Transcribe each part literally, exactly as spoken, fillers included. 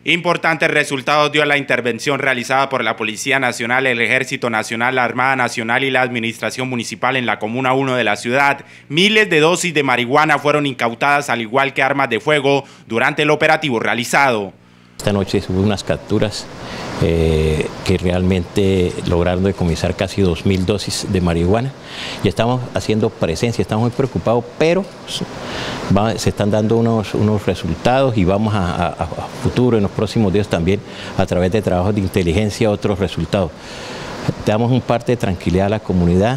Importantes resultados dio la intervención realizada por la Policía Nacional, el Ejército Nacional, la Armada Nacional y la Administración Municipal en la Comuna uno de la ciudad. Miles de dosis de marihuana fueron incautadas, al igual que armas de fuego, durante el operativo realizado. Esta noche hubo unas capturas eh, que realmente lograron decomisar casi dos mil dosis de marihuana y estamos haciendo presencia, estamos muy preocupados, pero va, se están dando unos, unos resultados y vamos a, a, a futuro, en los próximos días también, a través de trabajos de inteligencia, otros resultados. Damos un parte de tranquilidad a la comunidad.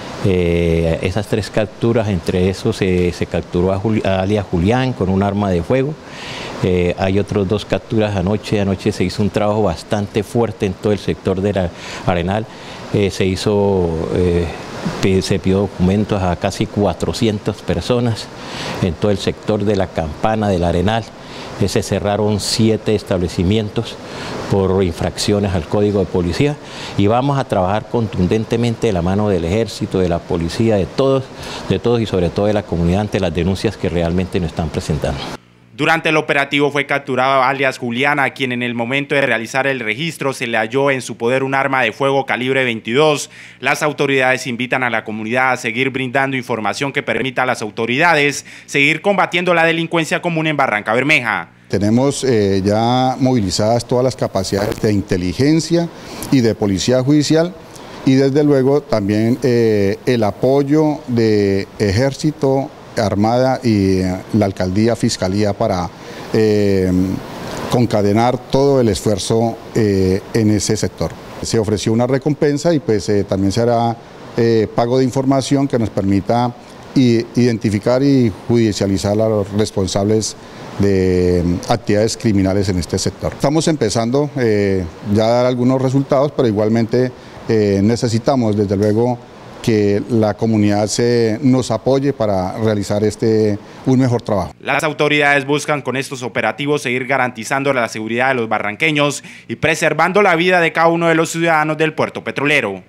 Eh, esas tres capturas, entre esos eh, se capturó a, Juli, a alias Julián con un arma de fuego. Eh, hay otras dos capturas anoche. Anoche se hizo un trabajo bastante fuerte en todo el sector del Arenal. Eh, se hizo, eh, se pidió documentos a casi cuatrocientas personas en todo el sector de la Campana del Arenal. Eh, se cerraron siete establecimientos por infracciones al Código de Policía y vamos a trabajar contundentemente de la mano del Ejército, de la Policía, de todos, de todos y sobre todo de la comunidad ante las denuncias que realmente nos están presentando. Durante el operativo fue capturado alias Julián, a quien en el momento de realizar el registro se le halló en su poder un arma de fuego calibre veintidós. Las autoridades invitan a la comunidad a seguir brindando información que permita a las autoridades seguir combatiendo la delincuencia común en Barrancabermeja. Tenemos eh, ya movilizadas todas las capacidades de inteligencia y de policía judicial y desde luego también eh, el apoyo de Ejército, Armada y la Alcaldía, Fiscalía para eh, concadenar todo el esfuerzo eh, en ese sector. Se ofreció una recompensa y pues eh, también se hará eh, pago de información que nos permita y, identificar y judicializar a los responsables de actividades criminales en este sector. Estamos empezando eh, ya a dar algunos resultados, pero igualmente eh, necesitamos desde luego que la comunidad se, nos apoye para realizar este, un mejor trabajo. Las autoridades buscan con estos operativos seguir garantizando la seguridad de los barranqueños y preservando la vida de cada uno de los ciudadanos del puerto petrolero.